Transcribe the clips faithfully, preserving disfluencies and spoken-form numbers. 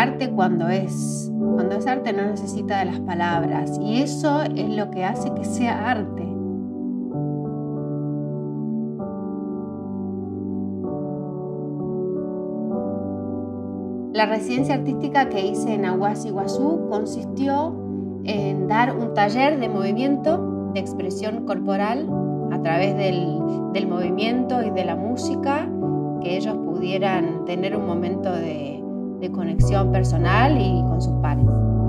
arte cuando es, cuando es arte no necesita de las palabras, y eso es lo que hace que sea arte. La residencia artística que hice en Aguas Iguazú consistió en dar un taller de movimiento, de expresión corporal, a través del, del movimiento y de la música, que ellos pudieran tener un momento de, de conexión personal y con sus pares.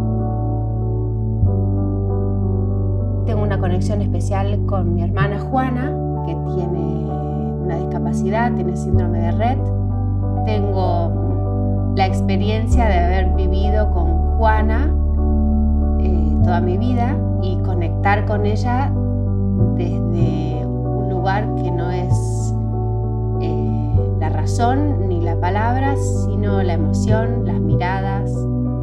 Tengo una conexión especial con mi hermana Juana, que tiene una discapacidad, tiene síndrome de Rett. Tengo la experiencia de haber vivido con Juana eh, toda mi vida y conectar con ella desde un lugar que no es eh, la razón ni la palabra, sino la emoción, las miradas.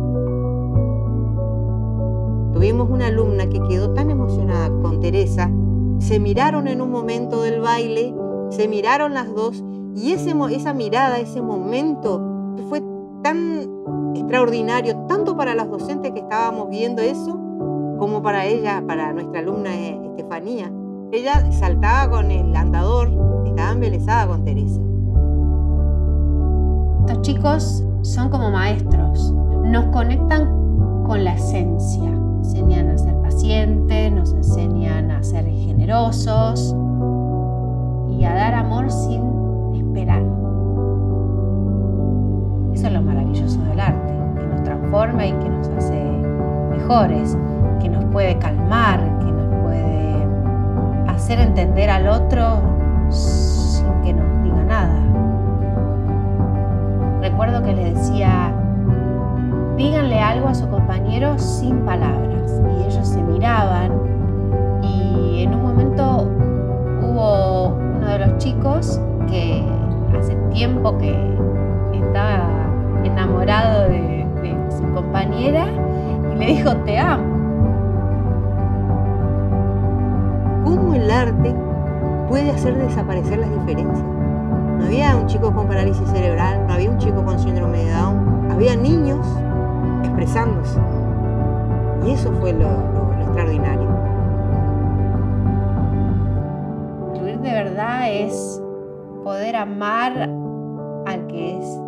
Tuvimos una alumna que quedó tan emocionada con Teresa, se miraron en un momento del baile, se miraron las dos y ese, esa mirada, ese momento fue tan extraordinario, tanto para las docentes que estábamos viendo eso, como para ella, para nuestra alumna Estefanía. Ella saltaba con el andador, estaba embelesada con Teresa. Estos chicos son como maestros, nos conectan con la esencia, enseñan a ser pacientes, nos enseñan a ser generosos y a dar amor sin esperar. Eso es lo maravilloso del arte, que nos transforma y que nos hace mejores, que nos puede calmar, que nos puede hacer entender al otro sin que nos diga nada. Recuerdo que le decía, díganle algo a su compañero sin palabras, y ellos se miraban y en un momento hubo uno de los chicos que hace tiempo que estaba enamorado de, de su compañera y le dijo te amo. ¿Cómo el arte puede hacer desaparecer las diferencias? No había un chico con parálisis cerebral, no había un chico con síndrome de Down, había niños expresándose. Y eso fue lo, lo, lo extraordinario. Incluir de verdad es poder amar al que es